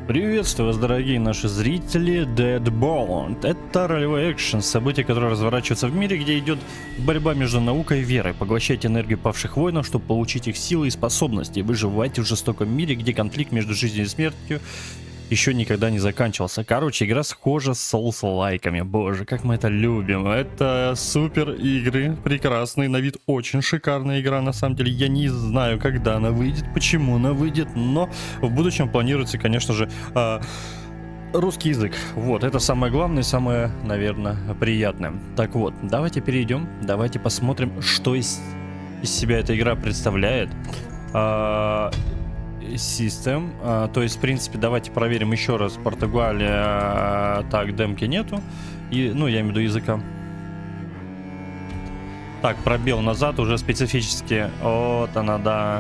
Приветствую вас, дорогие наши зрители. Deadbound. Это ролевой экшен, событие, которое разворачивается в мире, где идет борьба между наукой и верой. Поглощайте энергию павших воинов, чтобы получить их силы и способности. Выживайте в жестоком мире, где конфликт между жизнью и смертью еще никогда не заканчивался. Короче, игра схожа с соус-лайками. Боже, как мы это любим. Это супер игры, прекрасный, на вид очень шикарная игра. На самом деле, я не знаю, когда она выйдет, почему она выйдет, но в будущем планируется, конечно же, русский язык. Вот, это самое главное, самое, наверное, приятное. Так вот, давайте перейдем, давайте посмотрим, что из себя эта игра представляет. Систем, то есть, в принципе, давайте проверим еще раз. Португалия, так, демки нету, и, ну, я имею в виду языка. Так, пробел назад уже специфически. Вот она, да.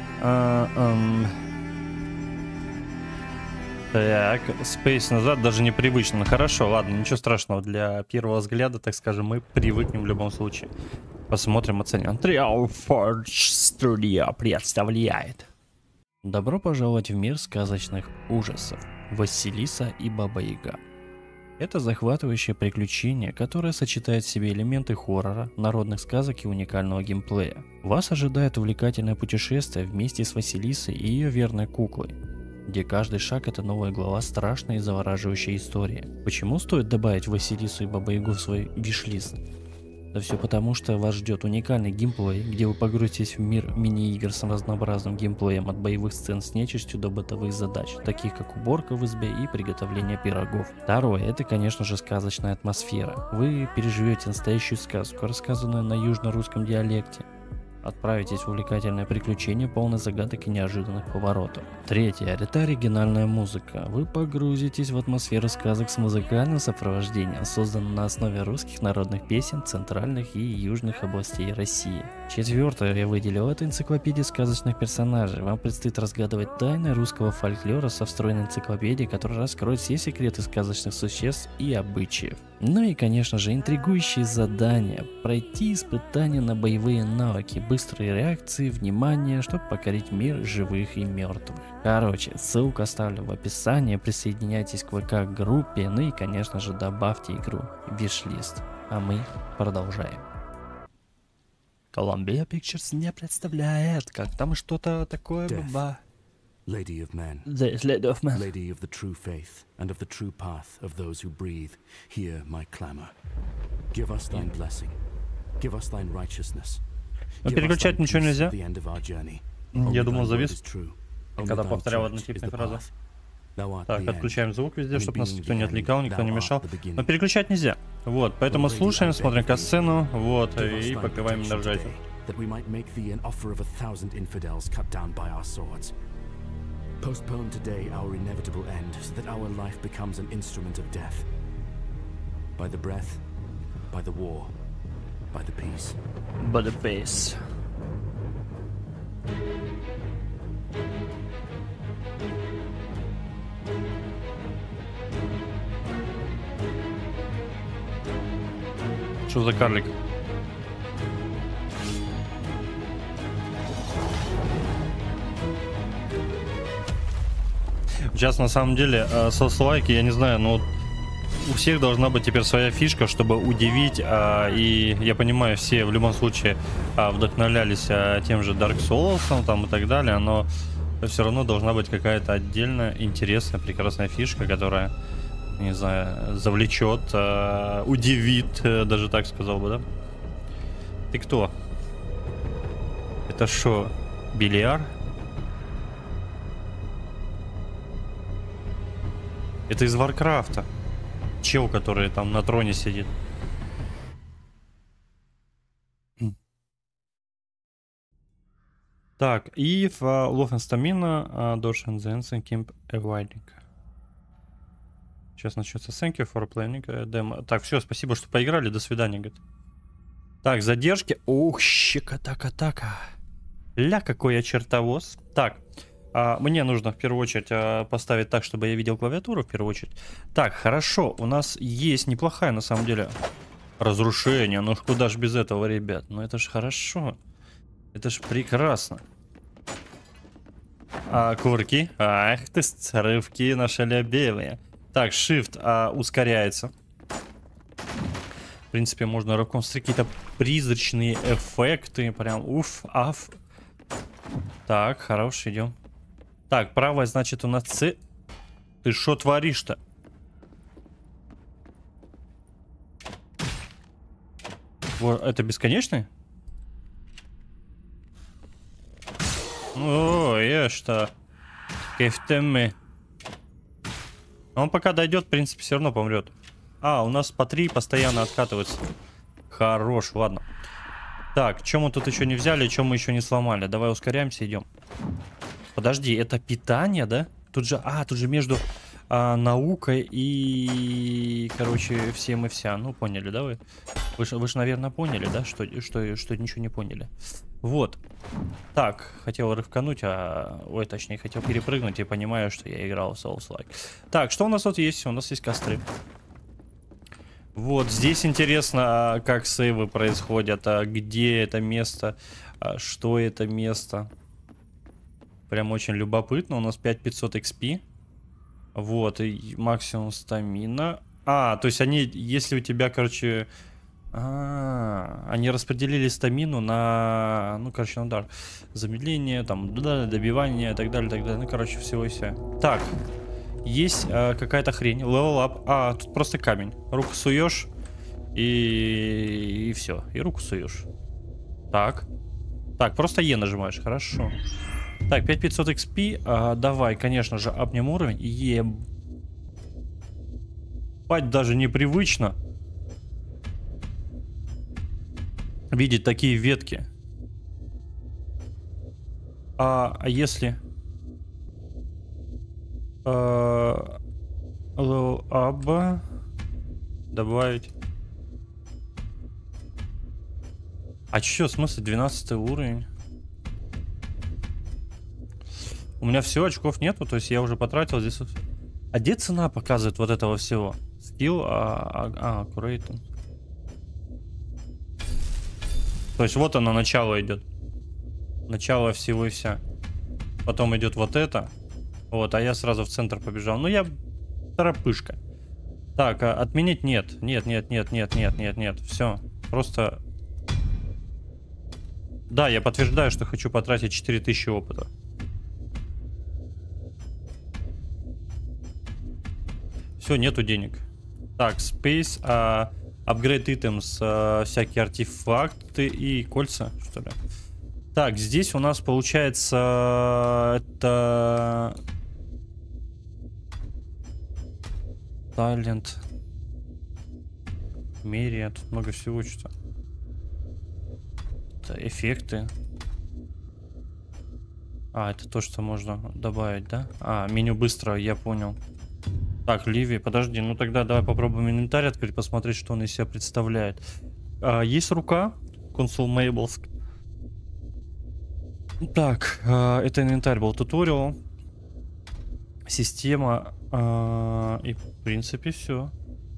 Так, спейс назад даже непривычно. Хорошо, ладно, ничего страшного. Для первого взгляда, так скажем, мы привыкнем в любом случае. Посмотрим, оценим. Trial Forge Studio представляет. Добро пожаловать в мир сказочных ужасов. Василиса и Баба Яга. Это захватывающее приключение, которое сочетает в себе элементы хоррора, народных сказок и уникального геймплея. Вас ожидает увлекательное путешествие вместе с Василисой и ее верной куклой, где каждый шаг — это новая глава страшной и завораживающей истории. Почему стоит добавить Василису и Бабу Ягу в свой виш-лист? Да все потому, что вас ждет уникальный геймплей, где вы погрузитесь в мир мини-игр с разнообразным геймплеем от боевых сцен с нечистью до бытовых задач, таких как уборка в избе и приготовление пирогов. Второе, это, конечно же, сказочная атмосфера. Вы переживете настоящую сказку, рассказанную на южно-русском диалекте. Отправитесь в увлекательное приключение, полное загадок и неожиданных поворотов. Третье, это оригинальная музыка. Вы погрузитесь в атмосферу сказок с музыкальным сопровождением, созданным на основе русских народных песен центральных и южных областей России. Четвертое, я выделил, это энциклопедия сказочных персонажей. Вам предстоит разгадывать тайны русского фольклора со встроенной энциклопедией, которая раскроет все секреты сказочных существ и обычаев. Ну и, конечно же, интригующие задания. Пройти испытания на боевые навыки, быстрые реакции, внимание, чтобы покорить мир живых и мертвых. Короче, ссылку оставлю в описании, присоединяйтесь к ВК-группе, ну и, конечно же, добавьте игру в виш-лист. А мы продолжаем. Columbia Pictures не представляет, как там что-то такое было. Lady of men, Lady of men. Lady of the true faith, and of the true path of those who breathe, hear my clamor. Give us thine blessing, give us thine righteousness. Но переключать ничего нельзя. Я думал, завис, когда повторял однотипные фразы. Так, отключаем звук везде, чтобы нас никто не отвлекал, никто не мешал. Но переключать нельзя. Вот, поэтому слушаем, смотрим касцену, вот, и попиваем энерджайзер. Postpone today our inevitable end, so that our life becomes an instrument of death. By the breath, by the war, by the peace. By the peace. Что за карлик? Сейчас на самом деле соус-лайки, я не знаю, но у всех должна быть теперь своя фишка, чтобы удивить, и я понимаю, все в любом случае вдохновлялись тем же Dark Souls там и так далее, но все равно должна быть какая-то отдельная, интересная, прекрасная фишка, которая, не знаю, завлечет, удивит, даже так сказал бы, да? Ты кто? Это шо, бильяр? Это из Варкрафта. Чел, который там на троне сидит. Так, и в Love Stamina, Dodge and the Ensign Camp Avoiding. Сейчас начнется. Thank you for playing demo. Так, все, спасибо, что поиграли. До свидания, говорит. Так, задержки. Ух, щека-така-така. Ля, какой я чертовоз. Так. Мне нужно в первую очередь поставить так, чтобы я видел клавиатуру в первую очередь. Так, хорошо, у нас есть неплохая на самом деле разрушение. Ну куда ж без этого, ребят? Ну это ж хорошо. Это ж прекрасно. Курки. Ах ты, рыбки наши любимые. Так, Shift ускоряется. В принципе, можно руконстрить какие-то призрачные эффекты. Прям уф, аф. Так, хорош, идем. Так, правая, значит, у нас С. Ты что творишь-то? Вот, это бесконечный? О, я что? Кефтемы. Он пока дойдет, в принципе, все равно помрет. У нас по 3 постоянно откатываются. Хорош, ладно. Так, что мы тут еще не взяли, что мы еще не сломали? Давай ускоряемся, идем. Подожди, это питание, да? Тут же между наукой и, короче, всем и вся. Ну, поняли, да вы? Вы же, наверное, поняли, да, что ничего не поняли. Вот. Так, хотел рывкануть, ой, точнее, хотел перепрыгнуть и понимаю, что я играл в Souls-like. Так, что у нас тут есть? У нас есть костры. Вот, здесь интересно, как сейвы происходят, где это место, что это место. Прям очень любопытно. У нас 5500 XP. Вот, и максимум стамина. То есть они, если у тебя, короче... они распределили стамину на, ну, короче, на удар. Замедление, там, добивание, и так далее, так далее. Ну, короче, всего и вся. Так, есть какая-то хрень. Level up. Тут просто камень. Руку суешь, и все. И руку суешь. Так, просто Е нажимаешь, хорошо. Так, 5500 XP. Давай, конечно же, обнем уровень. Ебать, даже непривычно видеть такие ветки. Если level up добавить. Чё, в смысле 12 уровень? У меня все, очков нету, то есть я уже потратил здесь. Где цена показывает вот этого всего? Скилл, аккурейтинг. То есть вот оно, начало идет. Начало всего и вся. Потом идет вот это. Вот, а я сразу в центр побежал. Ну, я торопышка. Так, отменить нет. Нет. Все. Просто... Да, я подтверждаю, что хочу потратить 4000 опыта. Все, нету денег. Так, Space, Upgrade Items, всякие артефакты и кольца, что ли. Так, здесь у нас получается это... Талент. Мерия, тут много всего что-то. Это эффекты. Это то, что можно добавить, да? Меню быстро, я понял. Так, Ливи, подожди, ну тогда давай попробуем инвентарь открыть, посмотреть, что он из себя представляет. Есть рука, Consumables. Так, это инвентарь был, туториал. Система. И в принципе все.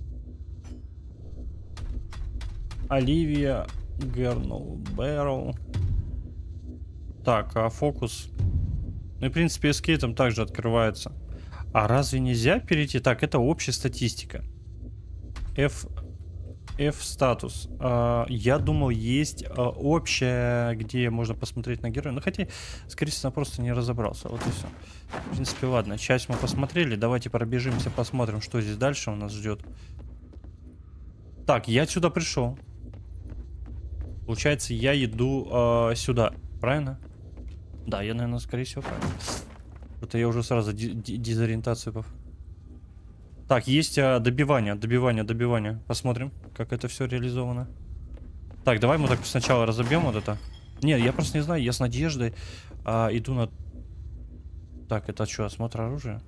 Оливия, Гернул, Бэрроу. Так, фокус. Ну и в принципе эскейтом также открывается. Разве нельзя перейти? Так, это общая статистика. F статус. Я думал, есть общая, где можно посмотреть на героя. Ну, хотя, скорее всего, просто не разобрался. Вот и все. В принципе, ладно. Часть мы посмотрели. Давайте пробежимся, посмотрим, что здесь дальше у нас ждет. Так, я отсюда пришел. Получается, я иду сюда. Правильно? Да, я, наверное, скорее всего, правильно. Это я уже сразу дезориентацию. Так, есть добивание. Посмотрим, как это все реализовано. Так, давай мы так сначала разобьем вот это. Нет, я просто не знаю, я с надеждой иду на... Так, это что, осмотр оружия?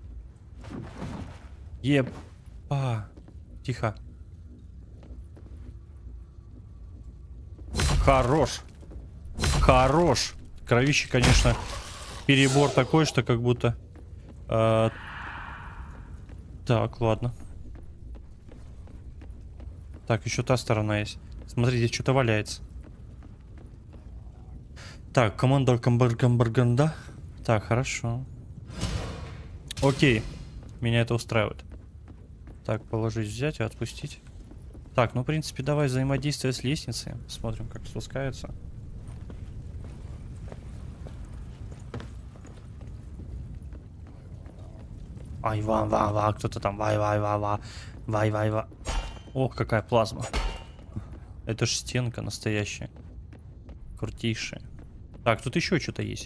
Тихо. Хорош. Кровище, конечно, перебор такой, что как будто... Так, ладно. Так, еще та сторона есть. Смотри, здесь что-то валяется. Так, команда Камбарганда. Так, хорошо. Окей. Меня это устраивает. Так, положить, взять и отпустить. Так, ну, в принципе, давай взаимодействие с лестницей. Смотрим, как спускается. Ай, ва, кто-то там, вай. Ох, какая плазма. Это ж стенка настоящая. Крутейшая. Так, тут еще что-то есть.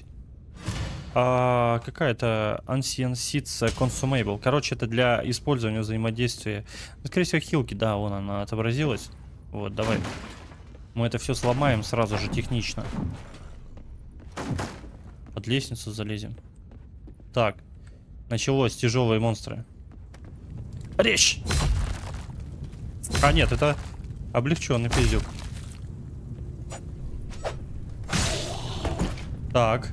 Какая-то Ancient Seeds Consumable. Короче, это для использования взаимодействия. Ну, скорее всего, хилки, да, вон она отобразилась. Вот, давай. Мы это все сломаем сразу же, технично. Под лестницу залезем. Так. Началось, тяжелые монстры. Речь! А, нет, это облегченный пиздюк. Так.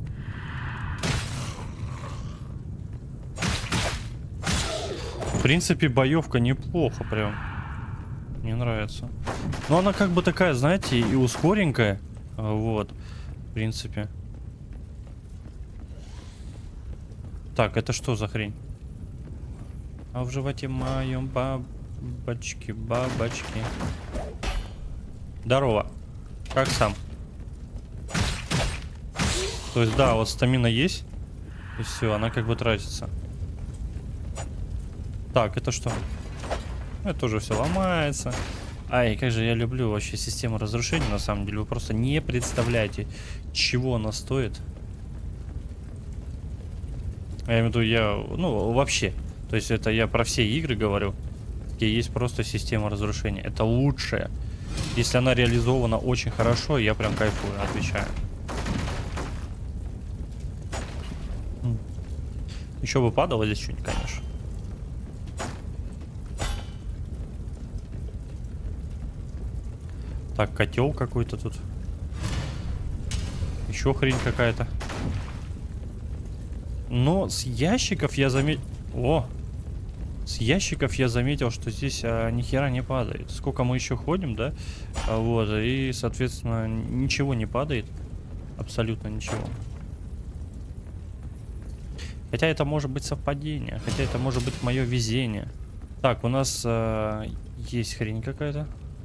В принципе, боевка неплохо прям. Мне нравится. Но она как бы такая, знаете, и ускоренькая. Вот. В принципе. Так, это что за хрень? А в животе моем бабочки. Здорово. Как сам? То есть, да, вот стамина есть. И все, она как бы тратится. Так, это что? Это тоже все ломается. Ай, как же я люблю вообще систему разрушения, на самом деле. Вы просто не представляете, чего она стоит. Я имею в виду, ну, вообще. То есть это я про все игры говорю, где есть просто система разрушения. Это лучшее. Если она реализована очень хорошо, я прям кайфую, отвечаю. Еще бы падало здесь что-нибудь, конечно. Так, котел какой-то тут. Еще хрень какая-то. Но с ящиков я заметил... О! С ящиков я заметил, что здесь ни хера не падает. Сколько мы еще ходим, да? Вот, и, соответственно, ничего не падает. Абсолютно ничего. Хотя это может быть совпадение. Хотя это может быть мое везение. Так, у нас есть хрень какая-то.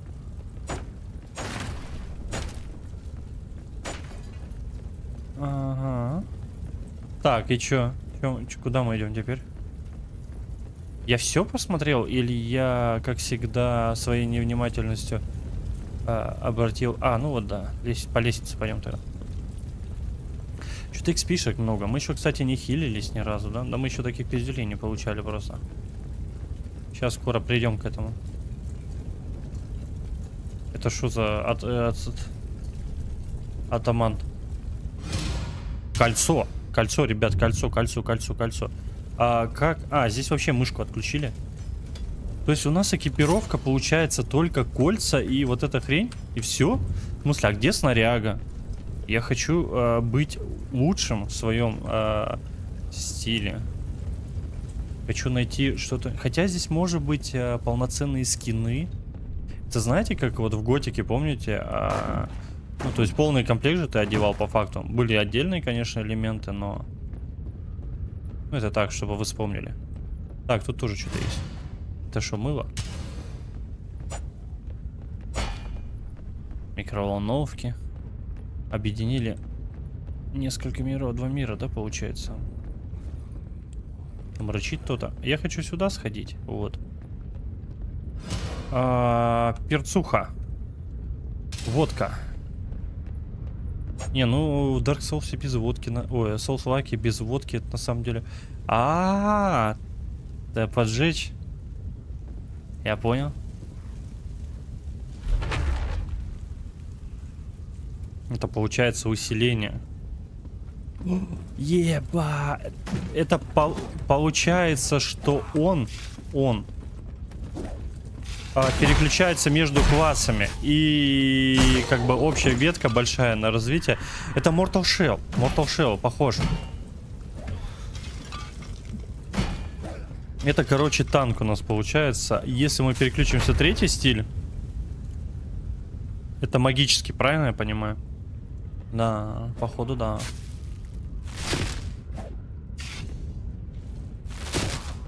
Ага. Так, и чё? Куда мы идем теперь? Я все посмотрел, или я, как всегда, своей невнимательностью обратил... ну вот да, по лестнице пойдем тогда. Что-то XP-шек много. Мы еще, кстати, не хилились ни разу, да? Да мы еще таких пизделей не получали просто. Сейчас скоро придем к этому. Это что за атамант? Кольцо. Кольцо, ребят, кольцо. Здесь вообще мышку отключили. То есть у нас экипировка получается только кольца и вот эта хрень, и все. В смысле, а где снаряга? Я хочу быть лучшим в своем стиле. Хочу найти что-то. Хотя здесь может быть полноценные скины. Это знаете, как вот в Готике, помните? Ну, то есть полный комплект же ты одевал по факту. Были отдельные, конечно, элементы, но... Ну, это так, чтобы вы вспомнили. Так, тут тоже что-то есть. Это что, мыло? Микроволновки. Объединили несколько миров, 2 мира, да, получается? Там рычит кто-то. Я хочу сюда сходить, вот. Перцуха. Водка. Не, ну в Dark Souls без водки, ой, Souls-like без водки, это на самом деле. Да, поджечь. Я понял. Это получается усиление. Еба! Это получается, что он переключается между классами. И как бы общая ветка большая на развитие. Это Mortal Shell. Mortal Shell, похоже. Это, короче, танк у нас получается. Если мы переключимся в 3-й стиль. Это магический, правильно я понимаю? Да, походу, да.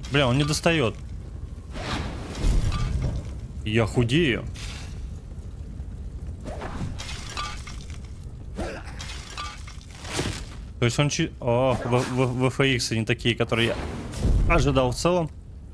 Бля, он не достает. Я худею. То есть он VFX не такие, которые я ожидал в целом.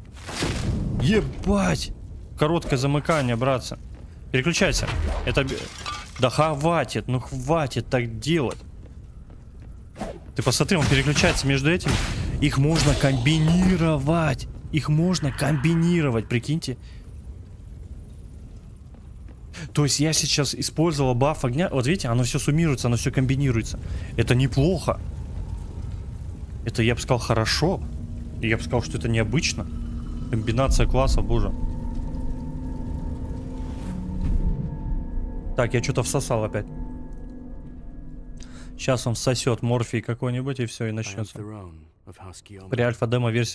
Ебать! Короткое замыкание, братцы. Переключайся. Это... Да хватит, ну хватит так делать. Ты посмотри, он переключается между этими. Их можно комбинировать. Их можно комбинировать, прикиньте. То есть я сейчас использовал баф огня. Вот видите, оно все суммируется, оно все комбинируется. Это неплохо. Это, я бы сказал, хорошо. И я бы сказал, что это необычно. Комбинация классов, боже. Так, я что-то всосал опять. Сейчас он всосет морфий какой-нибудь и все, и начнется. При альфа-демо версии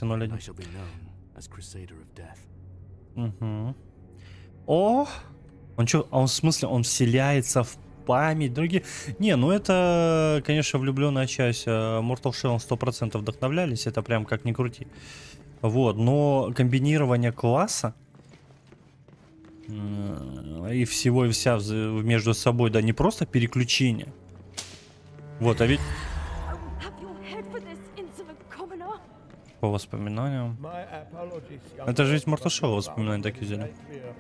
0.1. Угу. О! Он что, он в смысле, он вселяется в память других? Не, ну это, конечно, влюбленная часть. Mortal Shell 100% вдохновлялись, это прям как ни крути. Вот, но комбинирование класса и всего и вся между собой, да, не просто переключение. Вот, а ведь... По воспоминаниям. Это же ведь Mortal Shell воспоминания такие взяли.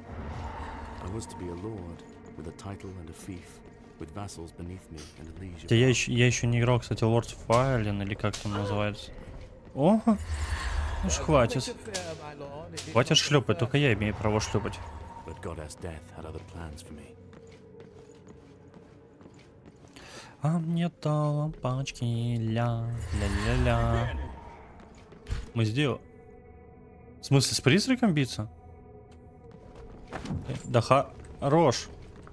Я еще не играл, кстати, Lords of Fallen, или как там называется. О, уж хватит. Хватит шлепать, только я имею право шлепать. А мне то лампочки, ля-ля-ля-ля. Мы сделали. В смысле, с призраком биться? Да хорош.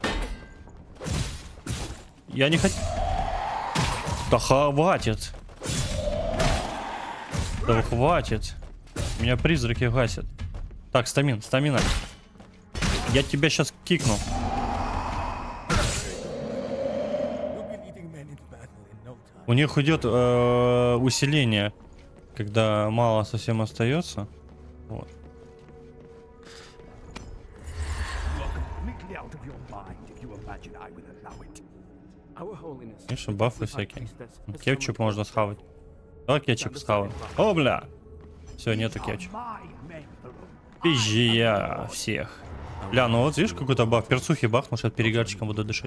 Я не хочу. Да хватит. Да хватит. Меня призраки гасят. Так, стамина. Я тебя сейчас кикну. У них идет усиление, когда мало совсем остается. Вот. Конечно, бафы всякие. Кетчуп можно схавать. Давай кетчуп схавать. О, бля! Все, нету кетчупа. Пизжи я всех. Бля, ну вот видишь, какой-то баф. Перцухи бахнул, сейчас перегарчиком буду дышать.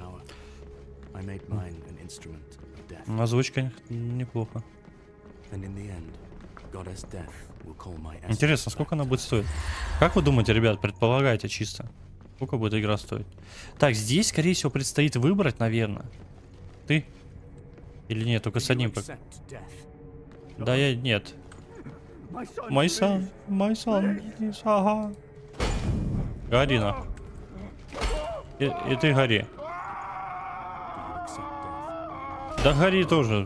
Озвучка неплохо. Интересно, сколько она будет стоить? Как вы думаете, ребят, предполагаете чисто? Сколько будет игра стоить? Так, здесь, скорее всего, предстоит выбрать, наверное. Ты? Или нет, только с одним. Да, я нет. Мой сон. Ага. Гори на. И ты гори. Да гори тоже.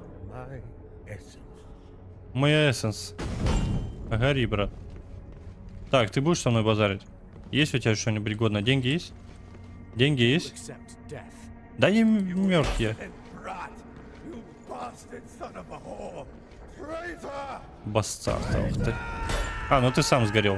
Моя эссенс. Гори, брат. Так, ты будешь со мной базарить? Есть у тебя что-нибудь годное? Деньги есть? Деньги есть? Да не мертв я. Бастард. Ты... А, ну ты сам сгорел.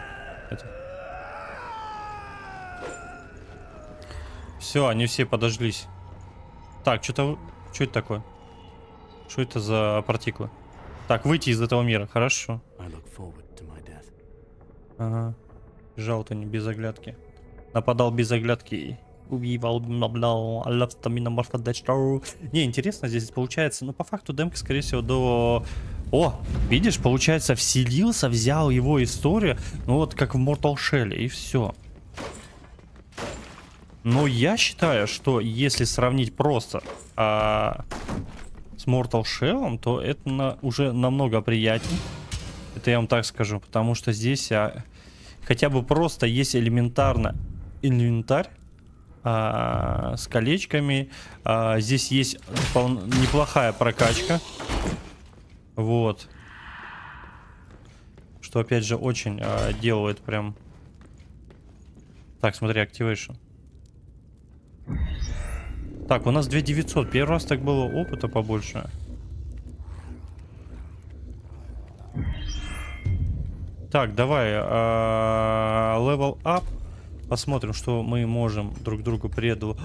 Все, они все подожглись. Так, что-то... Что это такое? Что это за партиклы? Так, выйти из этого мира, хорошо. Ага. Бежал-то не без оглядки. Нападал без оглядки. Убивал, наблал, не, интересно здесь получается, ну по факту демка, скорее всего, до... О, видишь, получается, вселился, взял его историю, ну вот как в Mortal Shell, и все. Но я считаю, что если сравнить просто с Mortal Shell, то это уже намного приятнее. Это я вам так скажу, потому что здесь хотя бы просто есть элементарно инвентарь с колечками. Здесь есть неплохая прокачка. Вот. Что опять же очень делает прям... Так, смотри, Activation. Так, у нас 2900. Первый раз так было опыта побольше. Так, давай. Level up. Посмотрим, что мы можем друг другу преду.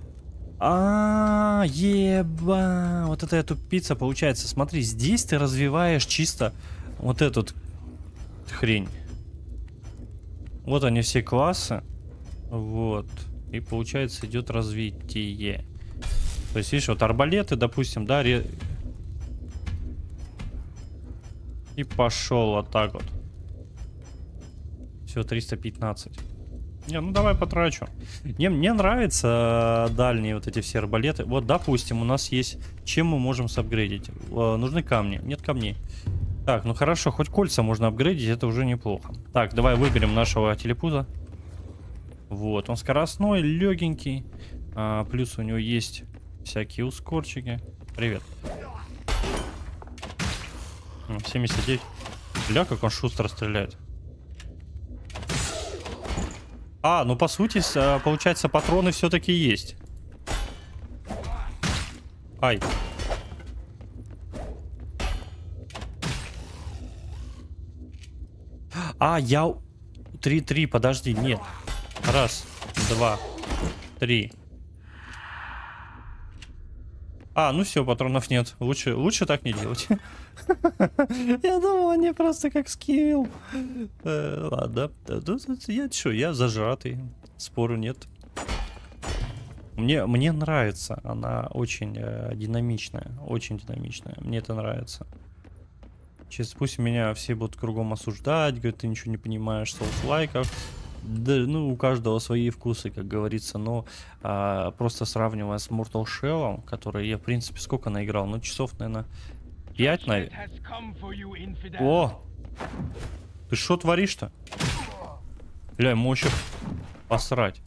Еба. Вот это тупица получается. Смотри, здесь ты развиваешь чисто вот эту хрень. Вот они все классы. Вот. И получается идет развитие. То есть, видишь, вот арбалеты, допустим, да, и пошел вот так вот. Все, 315. Не, ну давай потрачу. Мне нравятся дальние вот эти все арбалеты. Вот, допустим, у нас есть... Чем мы можем сапгрейдить? Нужны камни. Нет камней. Так, ну хорошо, хоть кольца можно апгрейдить, это уже неплохо. Так, давай выберем нашего телепуза. Вот, он скоростной, легенький. Плюс у него есть всякие ускорчики. Привет. 79. Бля, как он шустро стреляет. Ну по сути, получается, патроны все-таки есть. Ай. Я... 3-3, подожди, нет. Раз, два, три. Ну все, патронов нет. Лучше так не делать. Я думал, они просто как скилл. Ладно. Я зажатый. Спору нет. Мне нравится. Она очень динамичная. Очень динамичная. Мне это нравится. Сейчас пусть меня все будут кругом осуждать. Говорят, ты ничего не понимаешь в соус-лайках. Да, ну, у каждого свои вкусы, как говорится, но просто сравнивая с Mortal Shell, который я, в принципе, сколько наиграл? Ну, часов, наверное, 5, наверное. О! Ты что творишь-то? Бля, ему еще посрать.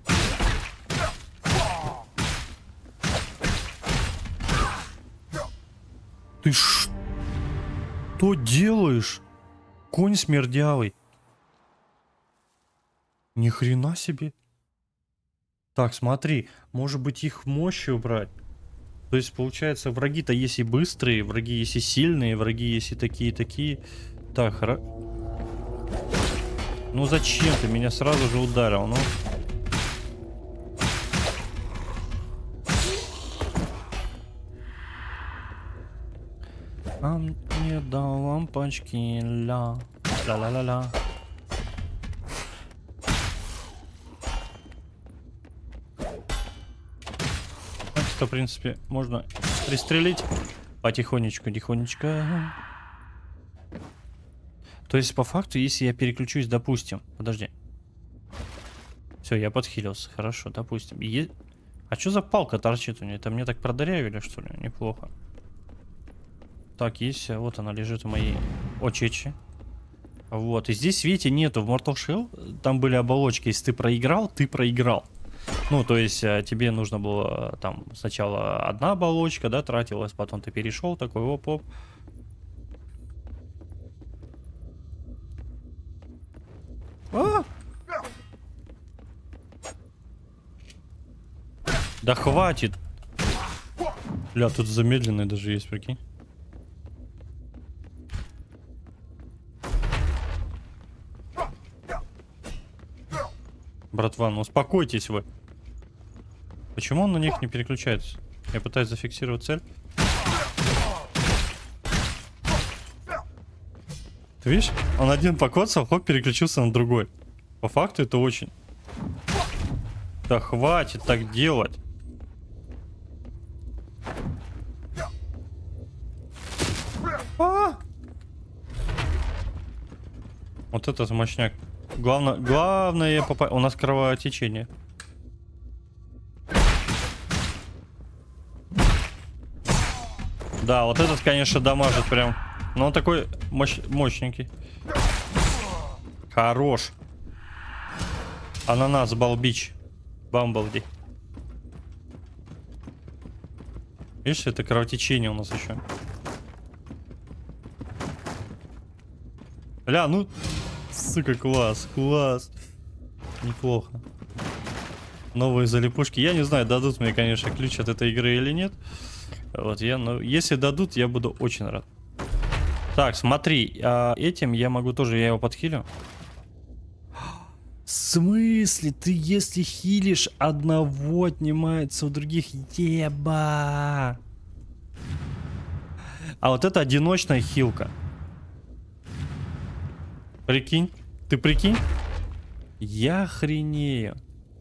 Ты что делаешь? Конь смердявый. Ни хрена себе. Так, смотри, может быть их мощи убрать. То есть, получается, враги-то есть и быстрые, враги есть и сильные, враги есть и такие. Так, ну зачем ты меня сразу же ударил, ну? А мне дал лампочки, ла-ла-ла-ла. В принципе, можно пристрелить потихонечку, тихонечко. То есть, по факту, если я переключусь, допустим, подожди. Все, я подхилился, хорошо, допустим. А что за палка торчит у нее? Это мне так продырявили, что ли? Неплохо. Так, есть, вот она лежит в моей очечи. Вот, и здесь, видите, нету в Mortal Shell. Там были оболочки, если ты проиграл, ты проиграл. Ну, то есть тебе нужно было там сначала одна оболочка, да, тратилась, потом ты перешел такой, оп-оп. Да хватит. Бля, тут замедленный даже есть, прикинь. Братва, ну успокойтесь вы. Почему он на них не переключается? Я пытаюсь зафиксировать цель. Ты видишь? Он один покоцал, хоп, переключился на другой. По факту это очень... Да хватит так делать. Вот этот мощняк. Главное попасть. У нас кровотечение. Да, вот этот, конечно, дамажит прям. Но он такой мощненький. Хорош. Ананас, балбич. Бамблди. Видишь, это кровотечение у нас еще. Бля, ну... Сука, класс. Неплохо. Новые залипушки. Я не знаю, дадут мне, конечно, ключ от этой игры или нет. Вот, ну, если дадут, я буду очень рад. Так, смотри, этим я могу тоже, я его подхилю. В смысле? Ты если хилишь одного, отнимается у других? Еба! А вот это одиночная хилка. Прикинь? Ты прикинь? Я охренею.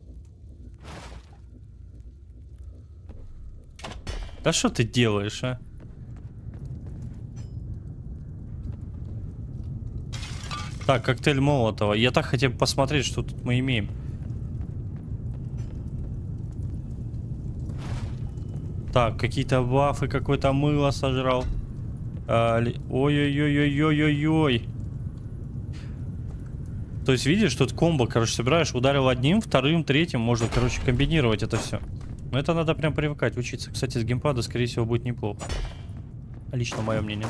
Да что ты делаешь, а? Так, коктейль Молотова. Я так хотел посмотреть, что тут мы имеем. Так, какие-то бафы, какое-то мыло сожрал. Ой-ой-ой-ой-ой-ой-ой. То есть, видишь, тут комбо, короче, собираешь, ударил одним, вторым, третьим, можно, короче, комбинировать это все. Но это надо прям привыкать, учиться. Кстати, с геймпада, скорее всего, будет неплохо. Лично мое мнение.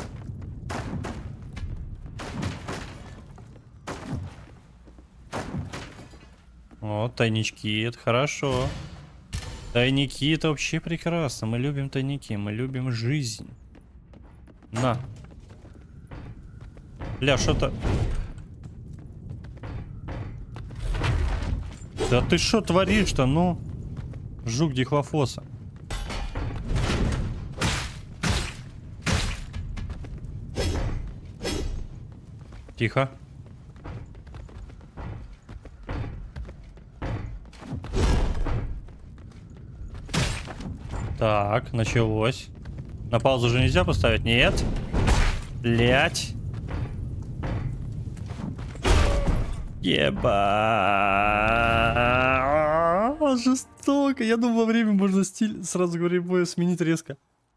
Вот, тайнички, это хорошо. Тайники, это вообще прекрасно. Мы любим тайники, мы любим жизнь. На. Бля, что-то... Да ты что творишь-то, ну? Жук дихлофоса. Тихо. Так, началось. На паузу же нельзя поставить? Нет. Блять. Еба. Жестоко. Я думал, во время можно стиль сразу говорю, боя сменить резко.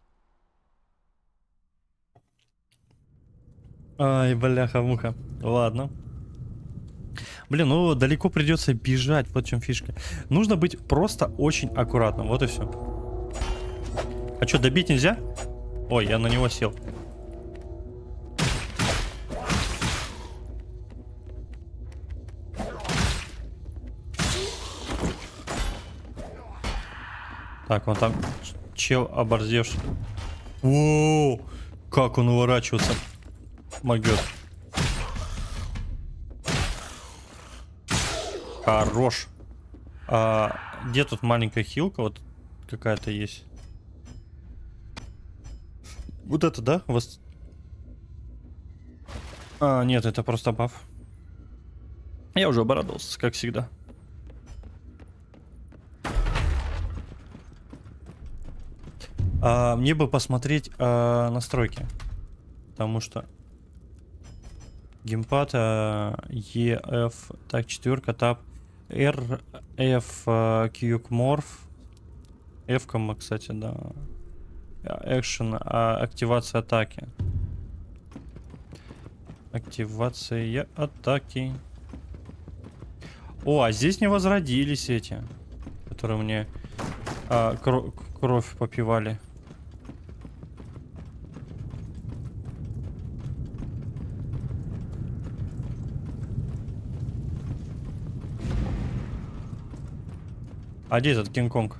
Ай, бляха-муха. Ладно. Блин, ну далеко придется бежать. Вот в чем фишка. Нужно быть просто очень аккуратным. Вот и все. А что, добить нельзя? Ой, я на него сел. Так, вон там чел оборзевший. Воу! Как он уворачиваться могет. Хорош. Где тут маленькая хилка? Вот какая-то есть. Вот это, да? У вас... нет, это просто баф. Я уже обрадовался, как всегда. Мне бы посмотреть настройки. Потому что... Геймпад, EF, так, четверка, тап, R, F, Q, Morph. F-ком, кстати, да. Action, активация атаки. Активация атаки. О, а здесь не возродились эти, которые мне кровь попивали. А где этот Кинг-Конг?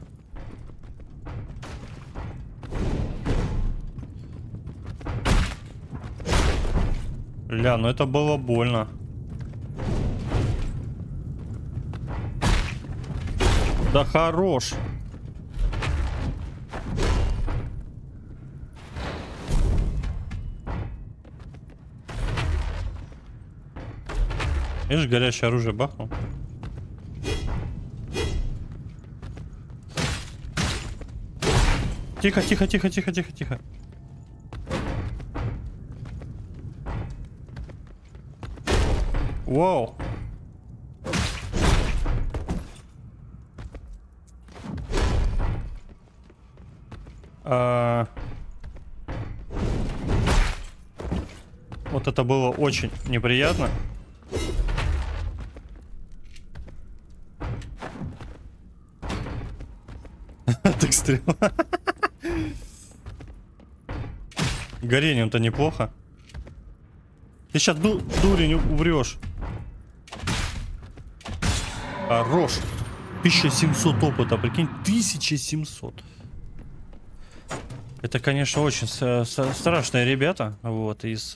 Ля, ну это было больно. Да хорош. Видишь, горящее оружие бахнул. Тихо, тихо, тихо, тихо, тихо, тихо. Вау. Вот это было очень неприятно. Так стрела. Горением-то неплохо. Ты сейчас дурень умрешь. Хорош. 1700 опыта, прикинь, 1700. Это, конечно, очень страшные ребята. Вот, из...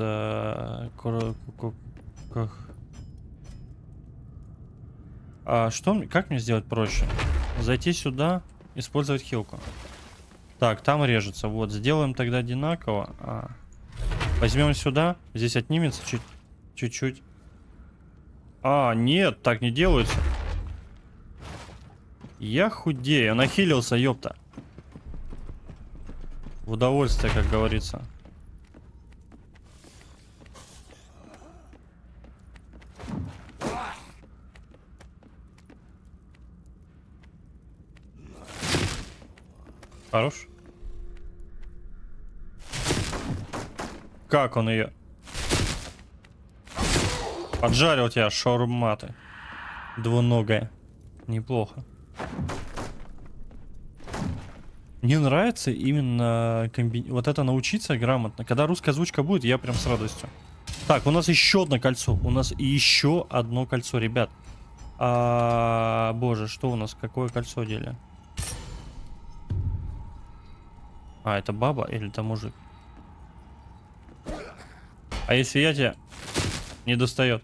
как мне сделать проще? Зайти сюда, использовать хилку. Так, там режется. Вот, сделаем тогда одинаково. Возьмем сюда. Здесь отнимется чуть-чуть. Нет, так не делается. Я худею. Нахилился, ёпта. В удовольствие, как говорится. Хорош. Как он ее? Поджарил тебя, шаурматы. Двуногая. Неплохо. Мне нравится именно вот это научиться грамотно. Когда русская озвучка будет, я прям с радостью. Так, у нас еще одно кольцо. У нас еще одно кольцо, ребят. Боже, что у нас? Какое кольцо деле? Это баба или это мужик? А если я тебя не достает?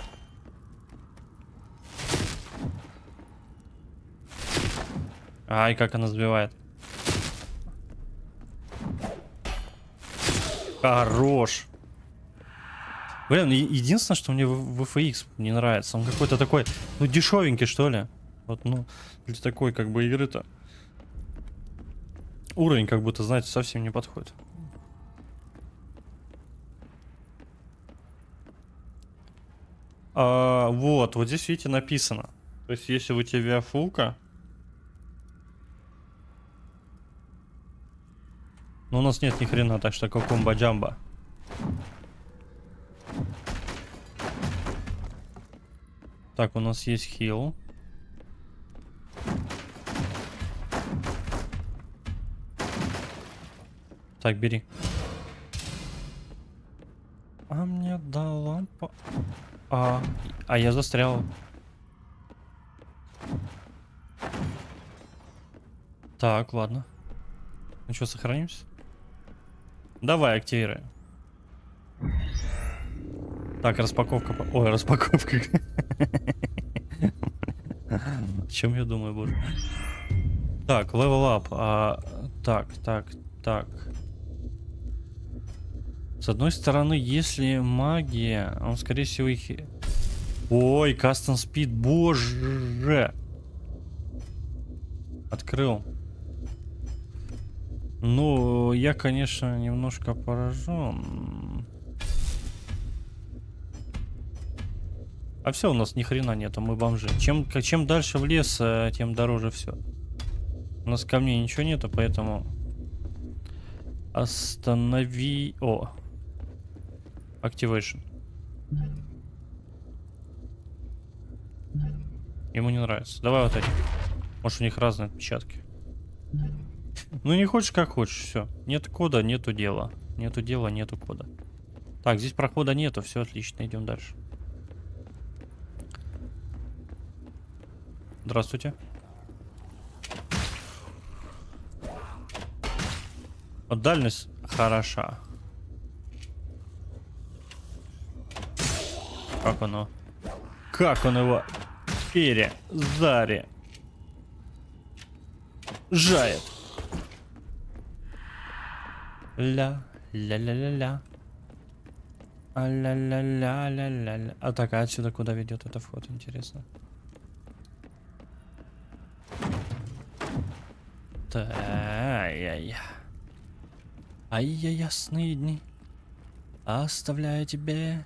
Ай, как она сбивает. Хорош. Блин, единственное, что мне в FX не нравится. Он какой-то такой, ну, дешевенький, что ли. Вот, ну, для такой, как бы, игры-то. Уровень, как будто, знаете, совсем не подходит. Вот здесь, видите, написано. То есть, если у тебя фулка... Но у нас нет ни хрена, так что комбо-джамбо. Так, у нас есть хил. Так, бери. Мне дала... я застрял. Так, ладно. Ну что, сохранимся? Давай, активируй. Так, распаковка. Ой, распаковка. О чем я думаю, боже. Так, level up. Так. С одной стороны, если магия, он, скорее всего, их... Ой, custom speed, боже! Открыл. Ну, я, конечно, немножко поражен. А все, у нас ни хрена нету, мы бомжи. Чем дальше в лес, тем дороже все. У нас камней ничего нету, поэтому... Останови... Activation. Ему не нравится. Давай вот эти. Может, у них разные отпечатки. Ну, не хочешь, как хочешь. Все. Нет кода, нету дела. Нету дела, нету кода. Так, здесь прохода нету. Все отлично. Идем дальше. Здравствуйте. Вот дальность хороша. Как оно? Как он его перезаряжает? Ля-ля-ля-ля-ля. Ля-ля-ля-ля-ля-ля. А так, а отсюда куда ведет это вход, интересно? Ай-яй-яй. Ай-яй, ясные дни. Оставляю тебе.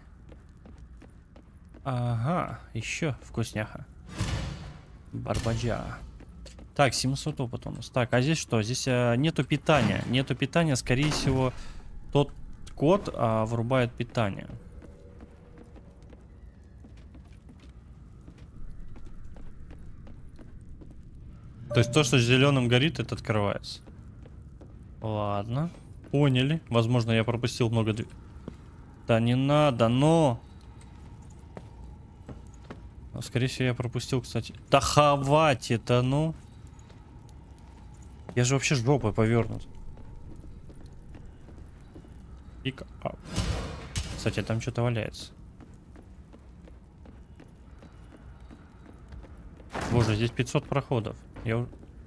Ага, еще вкусняха. Барбаджа. Так, 700 опыта у нас. Так, а здесь что? Здесь нету питания. Нету питания, скорее всего, тот код врубает питание. То есть то, что с зеленым горит, это открывается. Ладно. Поняли. Возможно, я пропустил много... Да не надо, но... Скорее всего, я пропустил, кстати. Да хватит, ну. Я же вообще жопой повернут. Пик ап. Кстати, там что-то валяется. Боже, здесь 500 проходов. Я...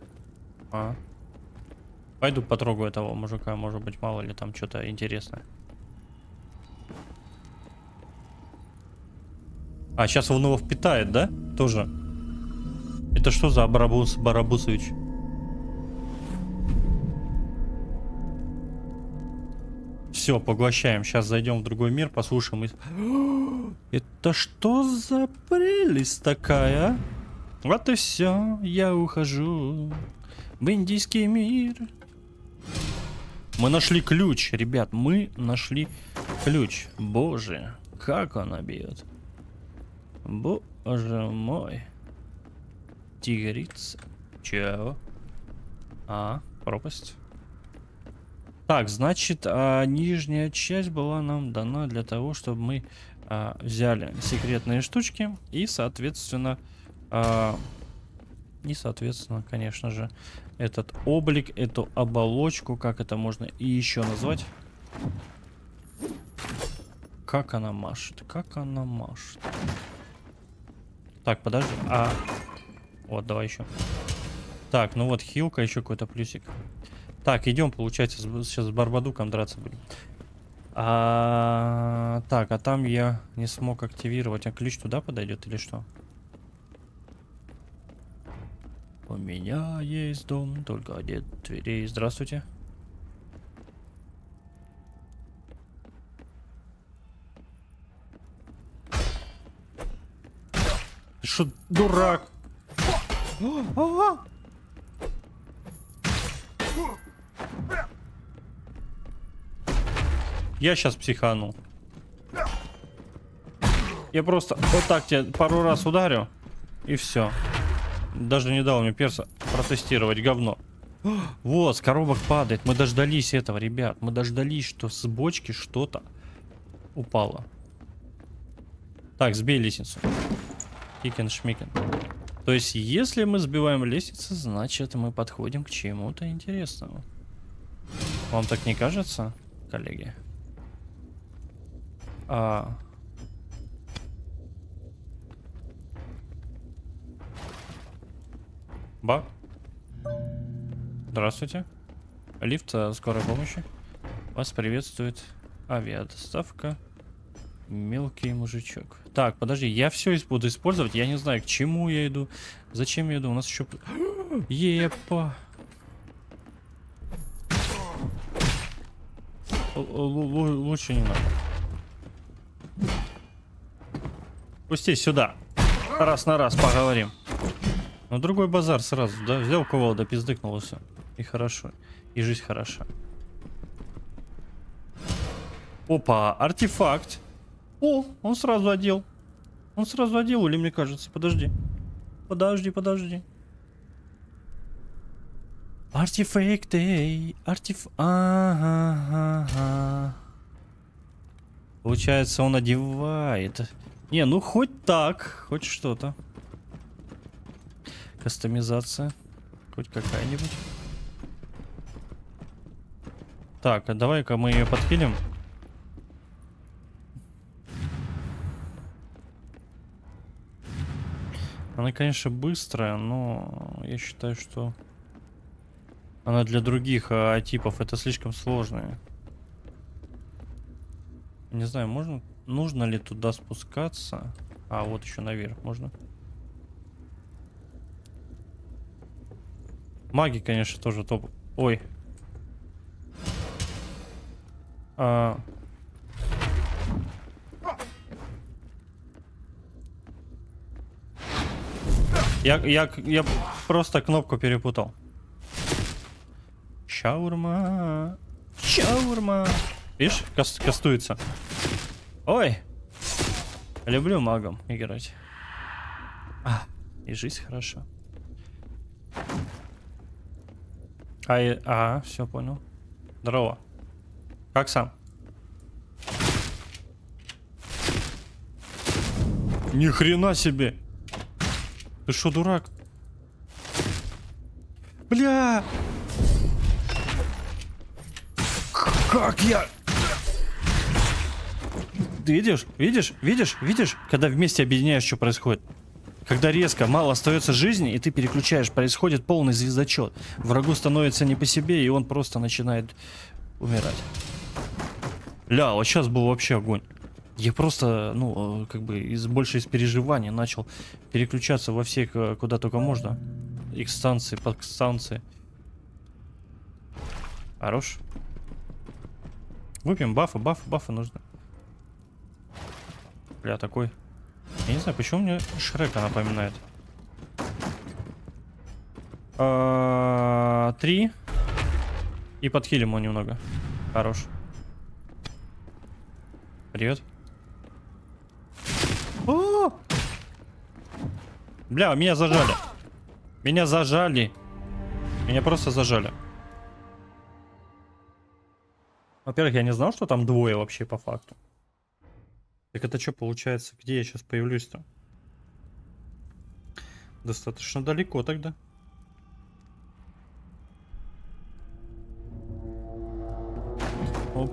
Пойду потрогаю этого мужика, может быть, мало ли там что-то интересное. А, сейчас он его впитает, да? Тоже. Это что за Барабусович? Все, поглощаем. Сейчас зайдем в другой мир, послушаем. Это что за прелесть такая? Вот и все, я ухожу в индийский мир. Мы нашли ключ, ребят, мы нашли ключ. Боже, как она бьет. Боже мой. Тигрица. Чего? Пропасть. Так, значит, нижняя часть была нам дана для того, чтобы мы взяли секретные штучки и, соответственно, конечно же, этот облик, эту оболочку, как это можно и еще назвать? Как она машет? Как она машет? Так, подожди. Вот, давай еще. Так, ну вот хилка, еще какой-то плюсик. Так, идем, получается, сейчас с Барбадуком драться будем. Так, а там я не смог активировать. А ключ туда подойдет или что? У меня есть дом, только нет дверей. Здравствуйте. Ты что, дурак? Я сейчас психану. Я просто вот так тебя пару раз ударю, и все. Даже не дал мне перса протестировать, говно. Вот, с коробок падает. Мы дождались этого, ребят. Мы дождались, что с бочки что-то упало. Так, сбей лестницу. Кикен-шмикен. То есть, если мы сбиваем лестницу, значит, мы подходим к чему-то интересному. Вам так не кажется, коллеги? Здравствуйте. Лифт скорой помощи. Вас приветствует авиадоставка. Мелкий мужичок. Так, подожди, я все буду использовать. Я не знаю, к чему я иду. Зачем я иду? У нас еще... Епа. Лучше не надо. Пусти сюда. Раз на раз поговорим. Ну, другой базар сразу, да? Взял кувалду, пиздыкнул и все. И хорошо. И жизнь хороша. Опа, артефакт. О, он сразу одел. Он сразу одел, или мне кажется? Подожди. Подожди. Артефакты. Ага. Получается, он одевает. Не, ну хоть так. Хоть что-то. Кастомизация. Хоть какая-нибудь. Так, а давай-ка мы ее подхилим. Она, конечно, быстрая, но я считаю, что она для других типов это слишком сложная. Не знаю, нужно ли туда спускаться? Вот еще наверх можно. Маги, конечно, тоже топ. Ой. Я просто кнопку перепутал. Шаурма. Видишь, кастуется. Ой. Люблю магом играть. И жизнь хорошо. Все понял. Здорово. Как сам? Ни хрена себе. Ты шо, дурак? Бля! Как я? Ты видишь? Видишь? Видишь? Видишь? Когда вместе объединяешь, что происходит? Когда резко мало остается жизни, и ты переключаешь, происходит полный звездочет. Врагу становится не по себе, и он просто начинает умирать. Ля, вот сейчас был вообще огонь. Я просто, ну, как бы больше из переживаний начал переключаться во все, куда только можно. X-станции, подстанции. Хорош. Выпьем бафы, бафы нужны. Бля, такой. Я не знаю, почему мне Шрека напоминает. 3. И подхилим его немного. Хорош. Привет. О! Бля, меня зажали. Меня зажали. Меня просто зажали. Во-первых, я не знал, что там двое вообще по факту. Так это что получается? Где я сейчас появлюсь-то? Достаточно далеко тогда. Оп.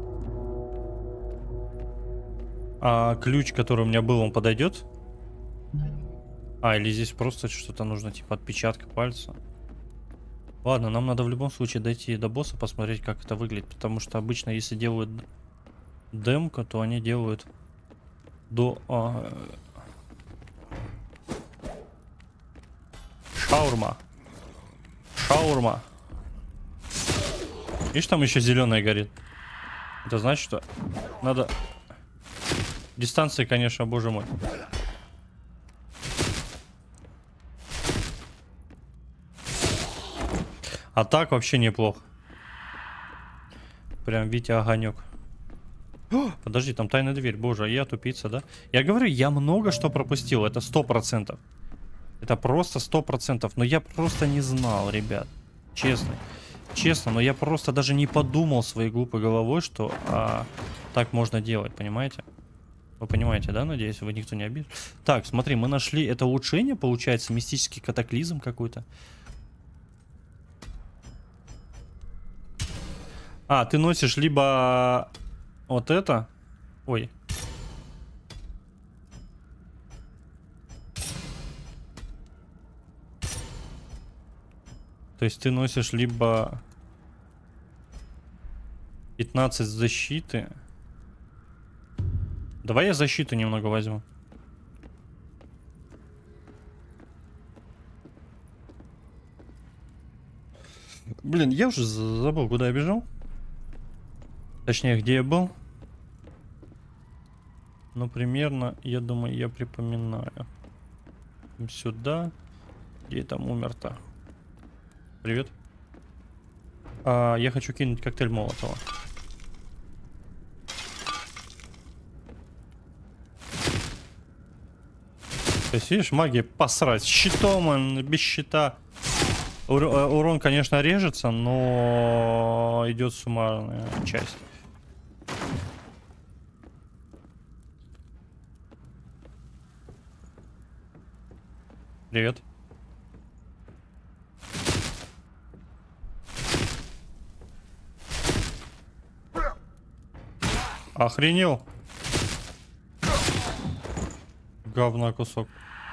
А ключ, который у меня был, он подойдет? А, или здесь просто что-то нужно, типа отпечатка пальца. Ладно, нам надо в любом случае дойти до босса, посмотреть, как это выглядит. Потому что обычно, если делают демку, то они делают до... Шаурма. Шаурма. Видишь, там еще зеленая горит. Это значит, что надо... Дистанции, конечно, боже мой. А так вообще неплохо. Прям Витя огонек. О, подожди, там тайная дверь. Боже, я тупица, да? Я говорю, я много что пропустил. Это 100%. Это просто 100%. Но я просто не знал, ребят. Честно. Честно, но я просто даже не подумал своей глупой головой, что так можно делать, понимаете? Вы понимаете, да, надеюсь, вы никто не обидит. Так, смотри, мы нашли это улучшение, получается, мистический катаклизм какой-то. А, ты носишь либо вот это. Ой. То есть ты носишь либо 15 защиты. Давай я защиту немного возьму. Блин, я уже забыл, куда я бежал. Точнее, где я был. Ну, примерно, я думаю, я припоминаю. Сюда. Где я там умер-то? Привет. Я хочу кинуть коктейль Молотова. То есть, видишь, магия посрать. Щитом, он без щита. Урон, конечно, режется, но идет суммарная часть. Привет. Охренел. Говно кусок.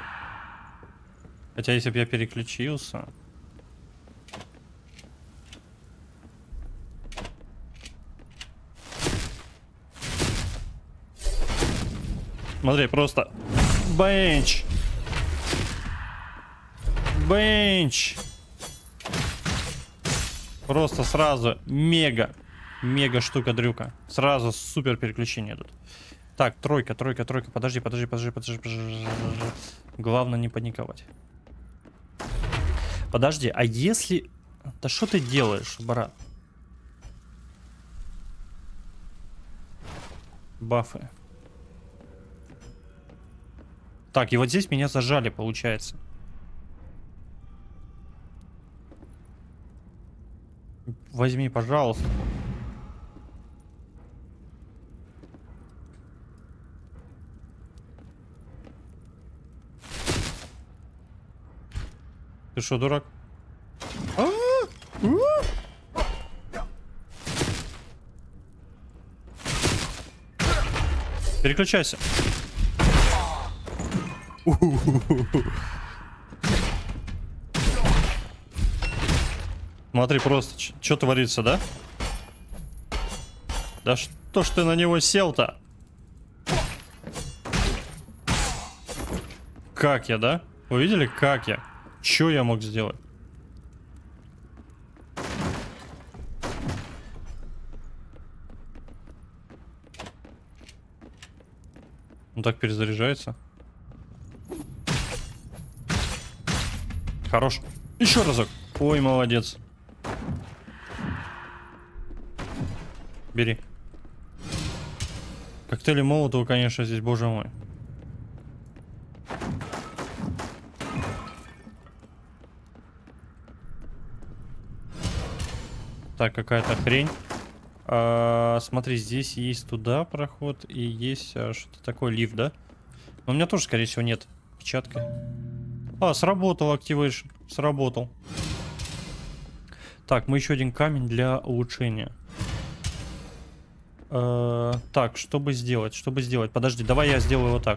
Хотя если бы я переключился... Смотри, просто... Бенч! Бенч! Просто сразу мега штука-дрюка. Сразу супер переключение тут. Так, тройка. Подожди. Главное не паниковать. Подожди, а если... Да что ты делаешь, брат? Бафы. Так, и вот здесь меня зажали, получается. Возьми, пожалуйста. Ты что, дурак? переключайся. Смотри, просто, что творится, да? Да что ж ты на него сел-то? Как я, да? Вы видели, как я? Что я мог сделать? Он так перезаряжается. Хорош. Еще разок. Ой, молодец. Бери. Коктейли Молотова, конечно, здесь, боже мой. Так, какая-то хрень. Смотри, здесь есть туда проход и есть что-то такое, лифт, да? Но у меня тоже, скорее всего, нет печатка. Сработал Activation. Сработал. Так, мы еще один камень для улучшения. Так, чтобы сделать? Подожди, давай я сделаю вот так.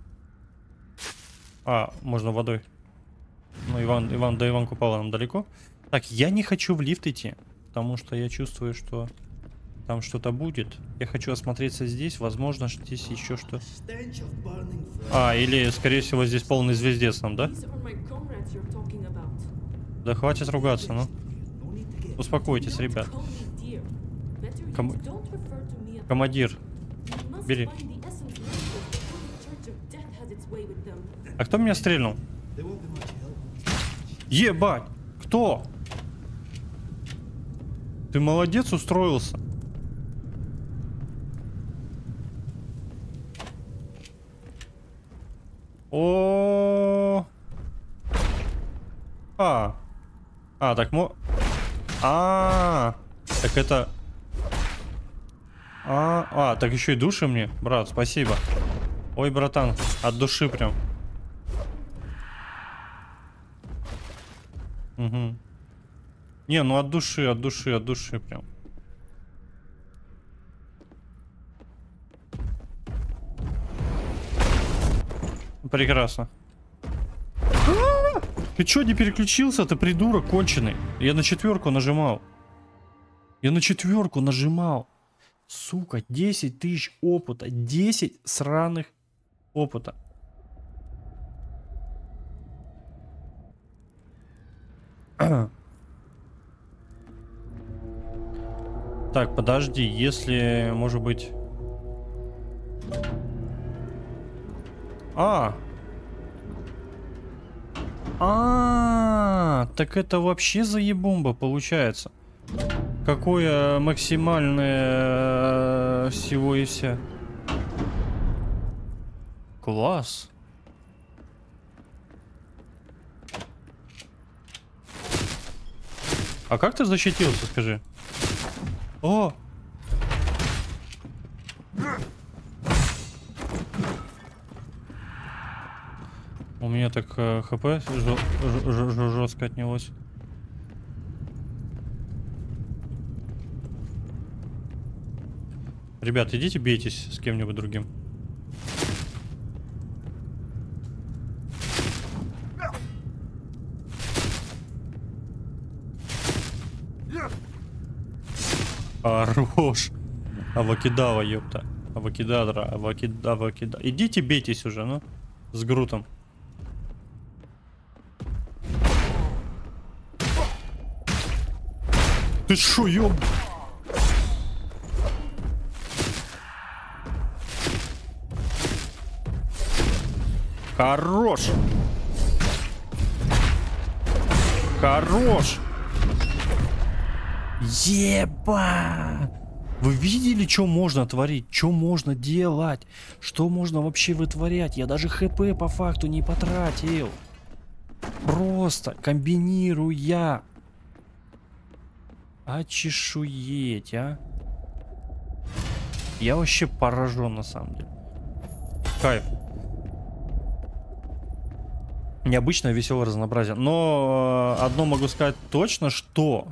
Можно водой. Ну, Иван Купала нам далеко. Так, я не хочу в лифт идти, потому что я чувствую, что там что-то будет. Я хочу осмотреться здесь. Возможно, здесь еще что. Или, скорее всего, здесь полный звездец нам, да? Да хватит ругаться, ну. Успокойтесь, ребят. Командир, бери. А кто меня стрельнул? Ебать! Кто? Ты молодец, устроился. О. Так так это. Так еще и души мне, брат, спасибо. Ой, братан, от души прям. Угу. Не, ну от души прям. Прекрасно. Ты чё не переключился? Ты придурок конченый. Я на 4 нажимал. Сука, 10 тысяч опыта. 10 сраных опыта. Так, подожди, если, может быть... Так это вообще заебомба получается. Какое максимальное всего и вся. Класс. А как ты защитился, скажи? О! У меня так хп жестко отнялось. Ребят, идите бейтесь с кем-нибудь другим. Хорош. Авакидава, ёпта. Авакидадра, авакида. Идите бейтесь уже, ну. С Грутом. Ты шо, ёб... Хорош! Хорош! Еба! Вы видели, что можно творить? Что можно делать? Что можно вообще вытворять? Я даже хп по факту не потратил. Просто комбинируя. Очешуеть, а? Я вообще поражен на самом деле. Кайф. Необычное, веселое разнообразие. Но одно могу сказать точно, что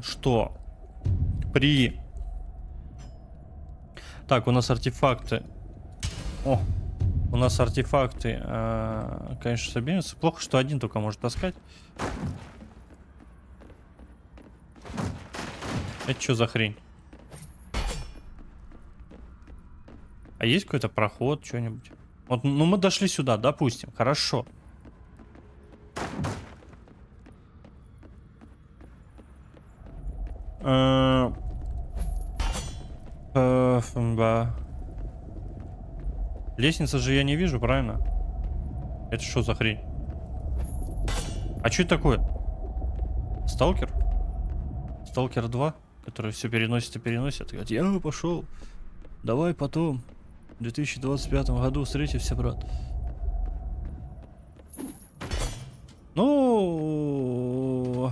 при... Так, у нас артефакты. О, у нас артефакты, конечно, собираются. Плохо, что один только может таскать. Это что за хрень? А есть какой-то проход, что-нибудь? Вот, ну мы дошли сюда, допустим. Хорошо. Лестницы же я не вижу, правильно? Это что за хрень? А что это такое? Сталкер? Сталкер 2, который все переносит и переносит. Говорит, я пошел. Давай потом. В 2025 году встретимся, брат. Ну...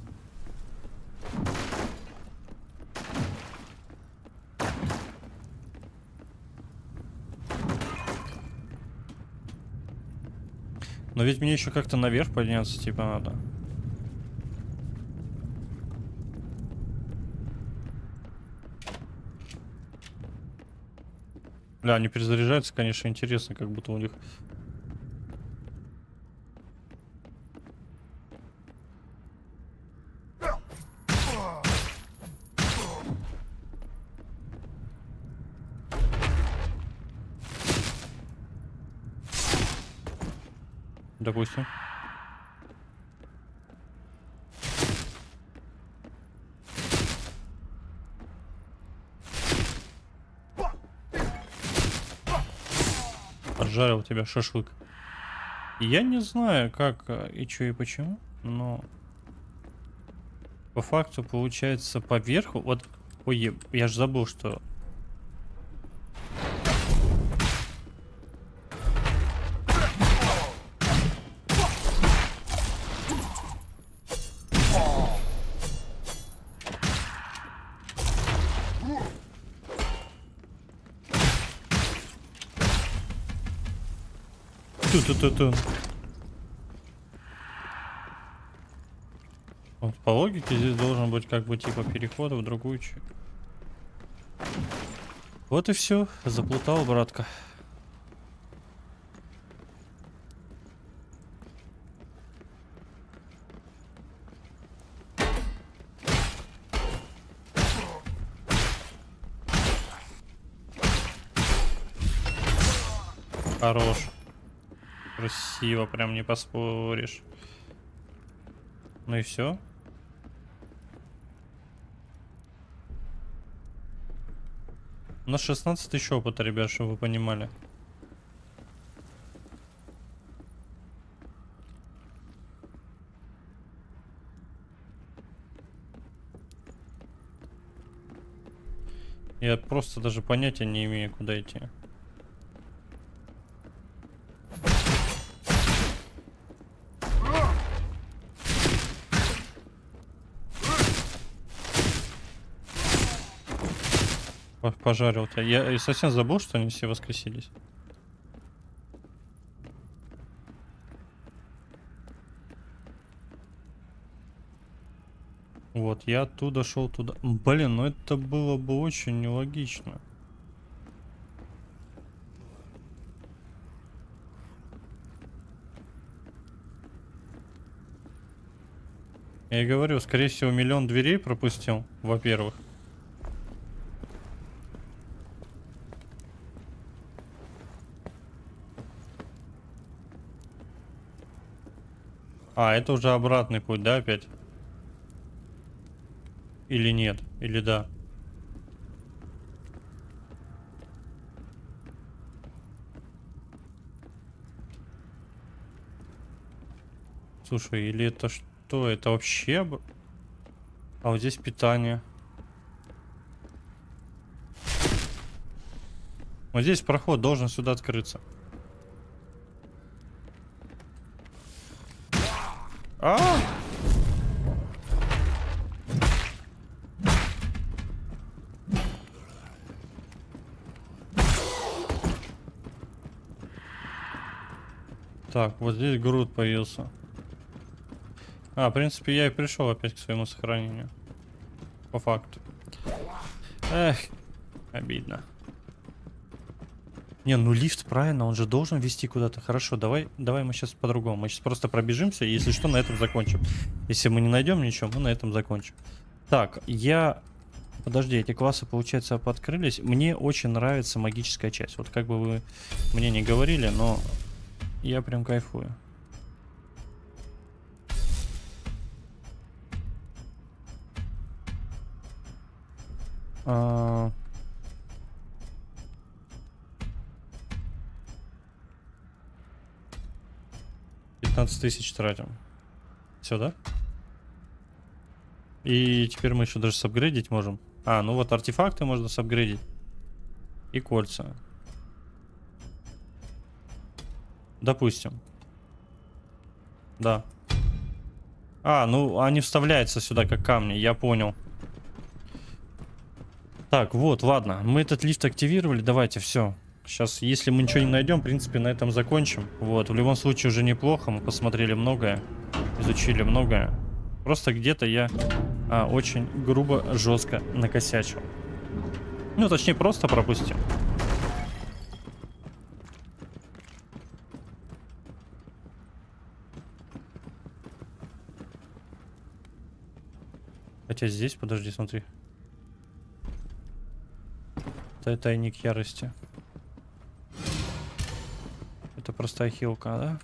Но ведь мне еще как-то наверх подняться, типа, надо. Бля, они перезаряжаются, конечно, интересно, как будто у них... Допустим. Поджарил тебя шашлык. Я не знаю, как и что и почему, но по факту получается поверху. Вот, ой, я же забыл, что... Ту-ту-ту-ту. Вот по логике здесь должен быть как бы типа перехода в другую часть. Вот и все. Заплутал, братка. Хорош. Красиво, прям не поспоришь. Ну и все. У нас 16 тысяч опыта, ребят, чтобы вы понимали. Я просто даже понятия не имею, куда идти. Пожарил тебя. Я совсем забыл, что они все воскресились. Вот, я оттуда шел туда. Блин, ну это было бы очень нелогично. Я и говорю, скорее всего, миллион дверей пропустил, во-первых. А, это уже обратный путь, да, опять? Или нет? Или да? Слушай, или это что? Это вообще... А вот здесь питание. Вот здесь проход должен сюда открыться. А! Так, вот здесь груд появился. А, в принципе, я и пришел опять к своему сохранению. По факту. Эх, обидно. Не, ну лифт, правильно, он же должен вести куда-то. Хорошо, давай мы сейчас по-другому. Мы сейчас просто пробежимся, и если что, на этом закончим. Если мы не найдем ничего, мы на этом закончим. Так, Подожди, эти классы, получается, подкрылись. Мне очень нравится магическая часть. Вот как бы вы мне не говорили, но я прям кайфую. А... 15 тысяч тратим. Все, да? И теперь мы еще даже сапгрейдить можем. Ну вот артефакты можно сапгрейдить. И кольца. Допустим. Да. Ну они вставляются сюда как камни, я понял. Так, вот, ладно. Мы этот лифт активировали. Давайте, все. Сейчас, если мы ничего не найдем, в принципе, на этом закончим. Вот, в любом случае уже неплохо. Мы посмотрели многое, изучили многое. Просто где-то я очень грубо, жестко накосячил. Ну, точнее, просто пропустил. Хотя здесь, подожди, смотри. Это тайник ярости. Это простая хилка, да?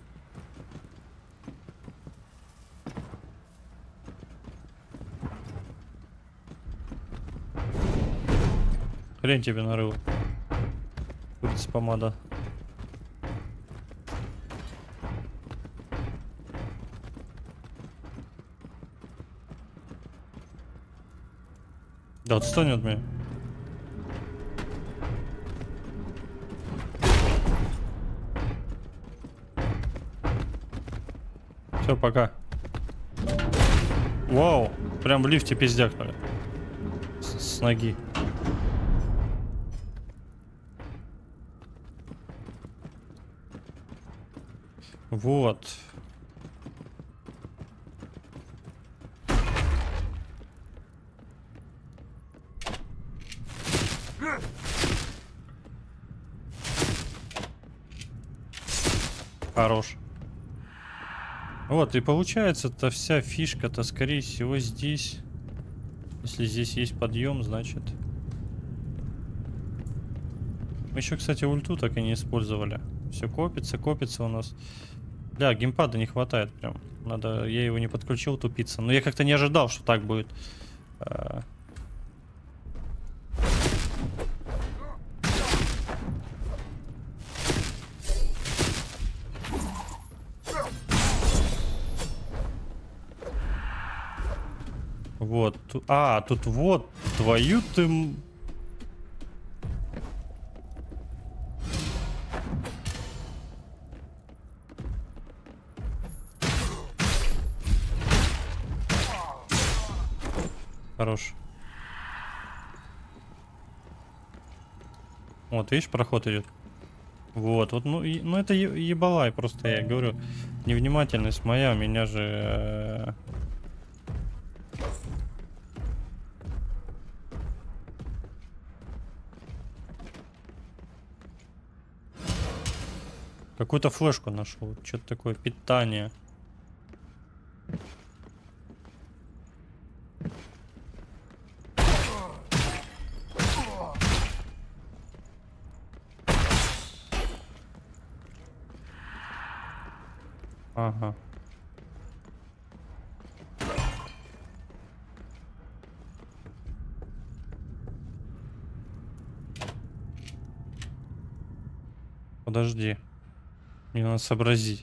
Хрень тебе нарыл. Курица помада. Да отстань от меня. Все, пока. Вау, прям в лифте пиздякнули. С ноги. Вот. Хорош. Вот, и получается-то вся фишка-то, скорее всего, здесь. Если здесь есть подъем, значит... Мы еще, кстати, ульту так и не использовали. Все копится, копится у нас. Бля, геймпада не хватает прям. Надо, я его не подключил, тупиться. Но я как-то не ожидал, что так будет. Вот. Тут вот твою ты... Хорош. Вот, видишь, проход идет. Вот, ну это ебалай, просто я говорю. Невнимательность моя, меня же... Какую-то флешку нашел. Что-то такое, питание. Ага. Подожди. Мне надо сообразить.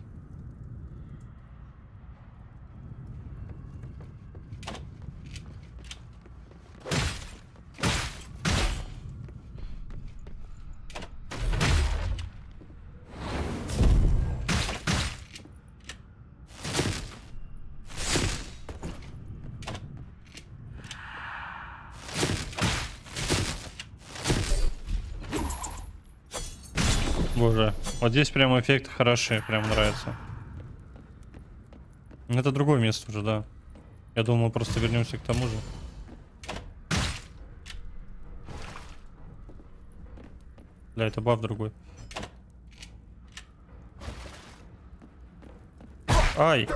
Боже, вот здесь прям эффекты хорошие, прям нравится. Это другое место уже, да. Я думал, мы просто вернемся к тому же. Бля, это баф другой. Ай.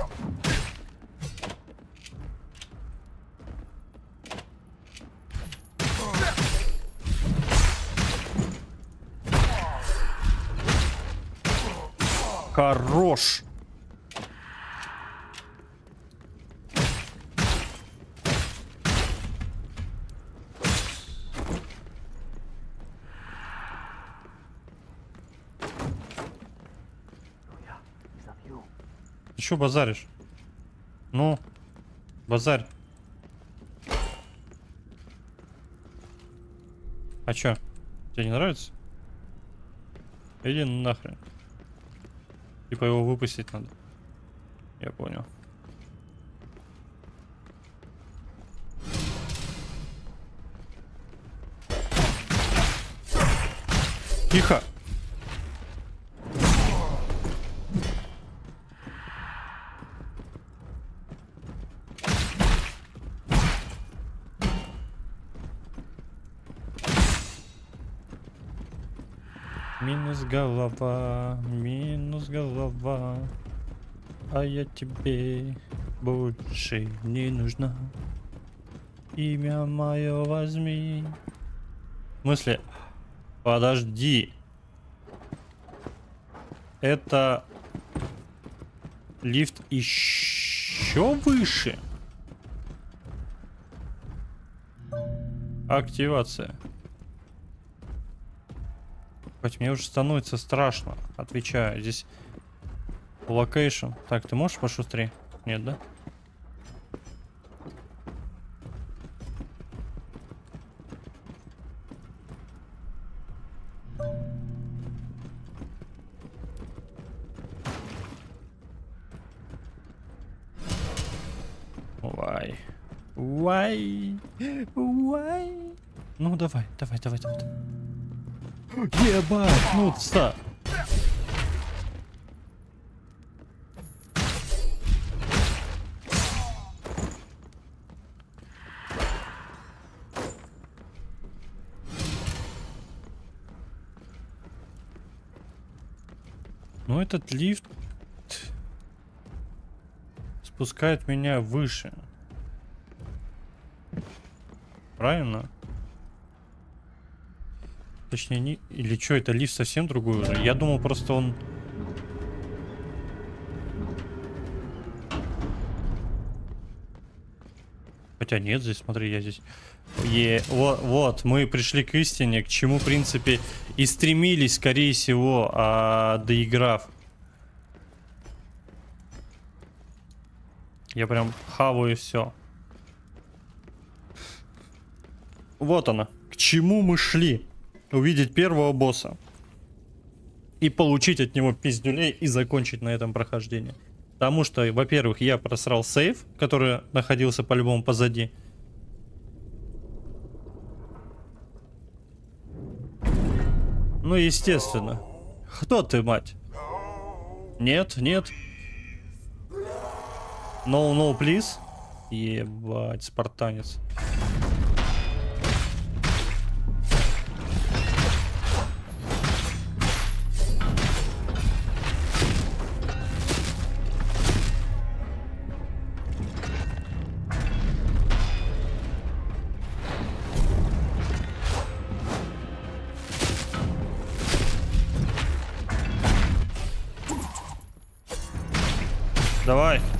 Хорош. Ты чё базаришь? Ну, базарь. А чё? Тебе не нравится? Иди нахрен. Типа его выпустить надо. Я понял. Тихо. Минус голова, а я тебе больше не нужна. Имя мое возьми. В смысле? Подожди. Это лифт еще выше? Активация. Хоть мне уже становится страшно, отвечаю. Здесь локейшн. Так, ты можешь пошустрее? Нет, да? Why? Why? Why? Ну давай. Ебать, ну ста. Ну этот лифт спускает меня выше. Правильно? Точнее, не... Или что, это лифт совсем другой уже? Я думал, просто он... Хотя нет, здесь, смотри, я здесь... Вот, мы пришли к истине, к чему, в принципе, и стремились, скорее всего, доиграв. Я прям хаваю все. Вот она. К чему мы шли? Увидеть первого босса. И получить от него пиздюлей и закончить на этом прохождение. Потому что, во-первых, я просрал сейф, который находился по-любому позади. Ну, естественно. Кто ты, мать? Нет. No, please. Ебать, спартанец. Давай.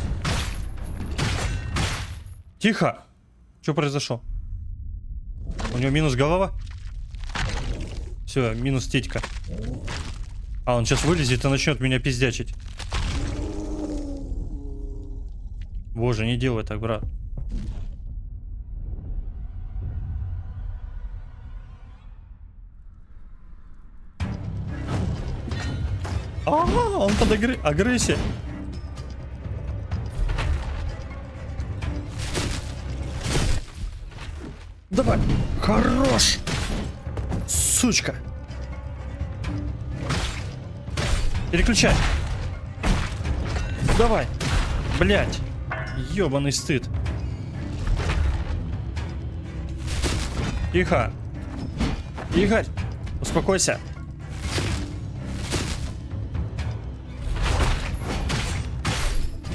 Тихо. Что произошло? У него минус голова? Все, минус титька. А, он сейчас вылезет и начнет меня пиздячить. Боже, не делай так, брат. Он под агрессией. Давай. Хорош. Сучка. Переключай. Давай. Блять. Ёбаный стыд. Тихо. Игорь. Успокойся.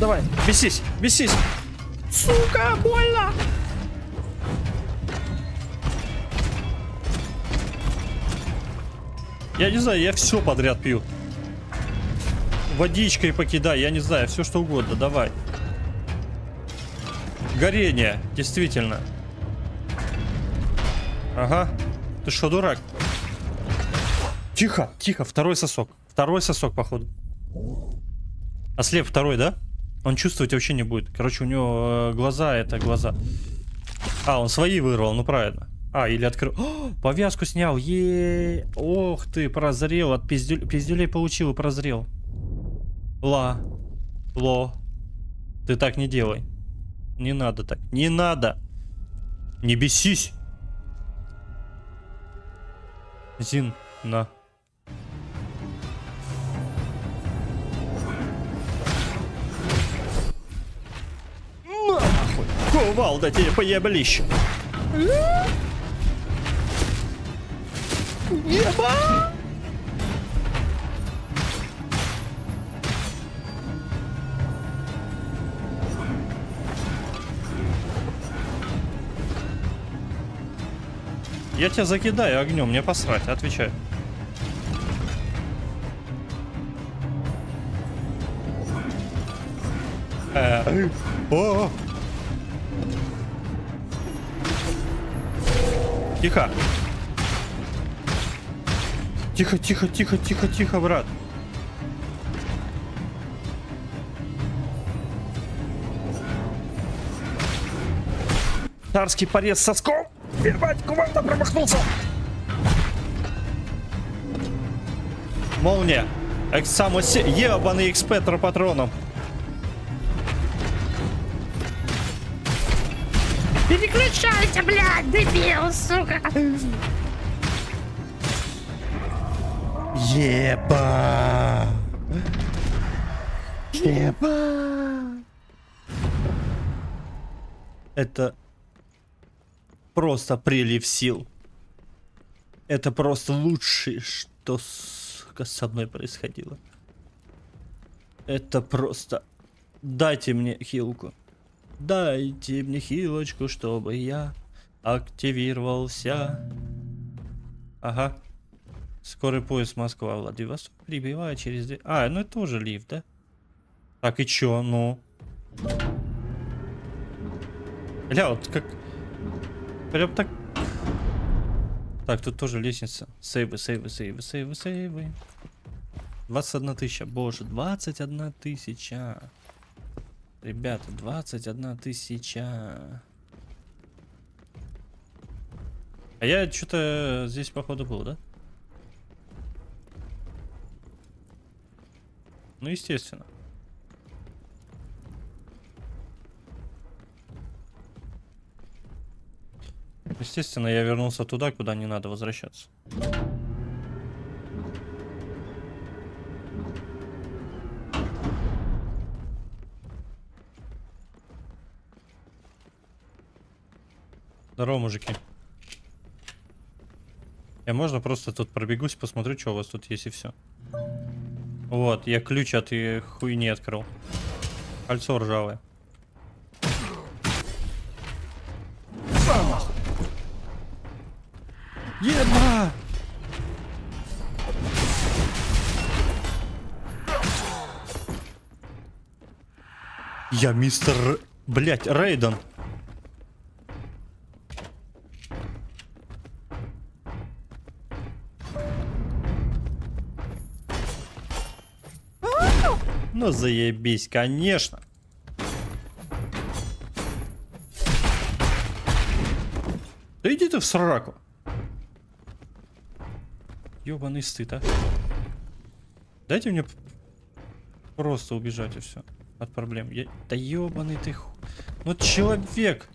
давай. Бесись, бесись. Сука, больно. Я не знаю, я все подряд пью. Водичкой покидай, я не знаю, все что угодно, давай. Горение, действительно. Ага. Ты что, дурак? Тихо, тихо, второй сосок. Второй сосок, походу. Ослеп второй, да? Он чувствовать вообще не будет. Короче, у него глаза, это глаза. А, он свои вырвал, ну правильно. А, или открыл. О, повязку снял. Ох ты, прозрел. От пиздюлей получил и прозрел. Ло. Ты так не делай. Не надо так. Не надо. Не бесись. Зин, на. Нахуй. Кувалда тебе поеблище. Еба! Я тебя закидаю огнем, мне посрать, отвечаю. О! Тихо. Тихо, тихо, тихо, тихо, тихо, брат. Царский порез соском. Ебать, кувалда промахнулся. Молния. Ебаный экспетр патроном. Переключайся, блядь, дебил, сука. Еба. Еба. Это просто прилив сил. Это просто лучшее, что со мной происходило. Это просто... Дайте мне хилку. Дайте мне хилочку, чтобы я активировался. Ага. Скорый поезд Москва, Владивосток прибывает через... А, ну это тоже лифт, да? Так и чё, ну? Бля, вот как... Прям так... Так, тут тоже лестница. Сейвы, сейвы, сейвы, сейвы, сейвы. 21 тысяча, боже, 21 тысяча. Ребята, 21 тысяча. А я что-то здесь, походу, был, да? Ну, естественно. Естественно, я вернулся туда, куда не надо возвращаться. Здорово, мужики. Я можно просто тут пробегусь, посмотрю, что у вас тут есть, и все. Вот, я ключ от хуйни открыл. Кольцо ржавое. Еба! Я мистер... Блять, Рейден. Ну заебись, конечно. Да иди ты в сраку. Ёбаный стыд, а. Дайте мне просто убежать и все. От проблем. Да ёбаный ты ху... Ну человек.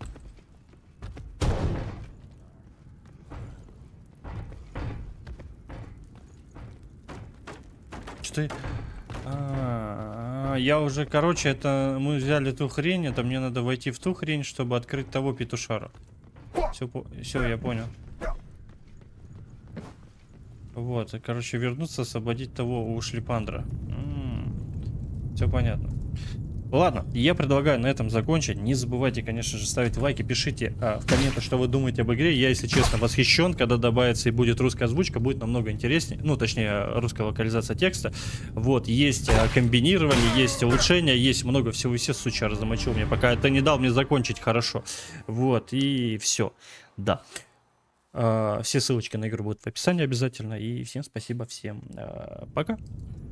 Что ты... Я уже, короче, это мы взяли ту хрень, это мне надо войти в ту хрень, чтобы открыть того петушара. Все, я понял. Вот, и, короче, вернуться, освободить того у шлипандра. Все понятно. Ладно, я предлагаю на этом закончить. Не забывайте, конечно же, ставить лайки, пишите в комментах, что вы думаете об игре. Я, если честно, восхищен. Когда добавится и будет русская озвучка, будет намного интереснее. Ну, точнее, русская локализация текста. Вот, есть комбинирование, есть улучшения, есть много всего. Все сучара замочил мне, пока это не дал мне закончить хорошо. Вот, и все. Да. Все ссылочки на игру будут в описании обязательно. И всем спасибо, всем пока.